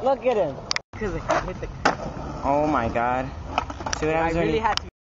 Look at him. Because I hit the... Oh my god. See what happens when you...